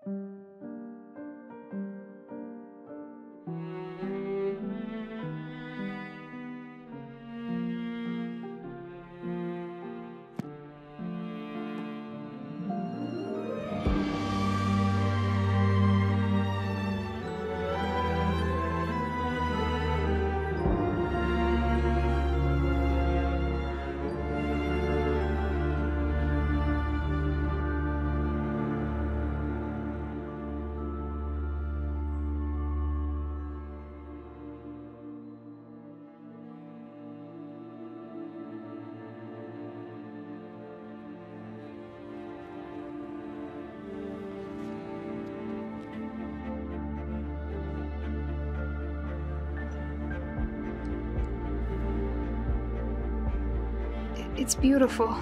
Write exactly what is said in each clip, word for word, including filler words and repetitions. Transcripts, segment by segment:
It's beautiful.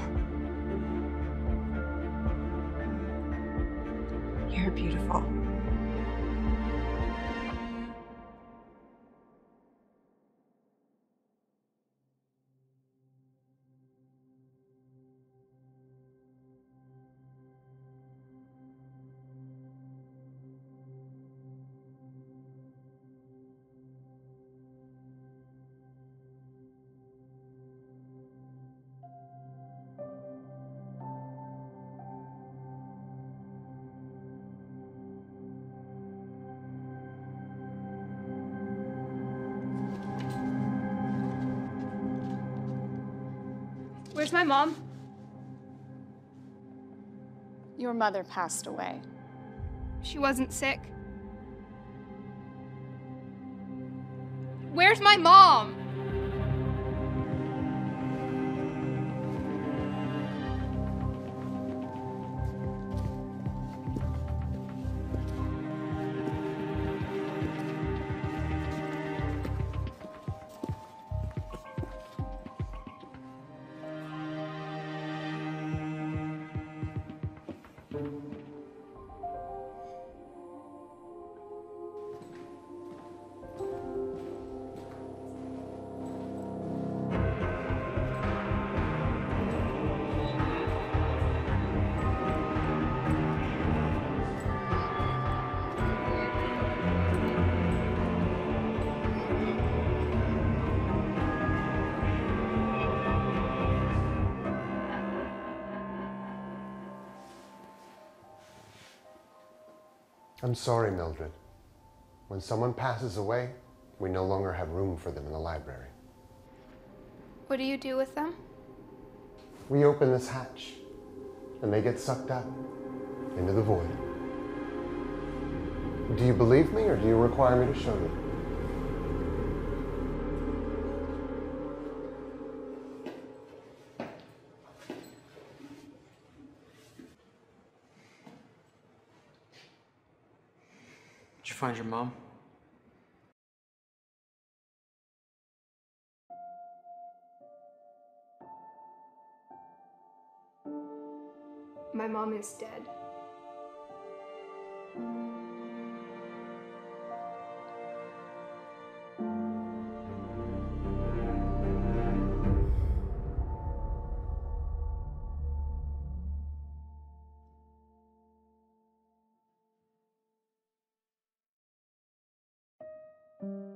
You're beautiful. Where's my mom? Your mother passed away. She wasn't sick. Where's my mom? I'm sorry, Mildred. When someone passes away, we no longer have room for them in the library. What do you do with them? We open this hatch, and they get sucked out into the void. Do you believe me, or do you require me to show you? Did you find your mom? My mom is dead. Thank you.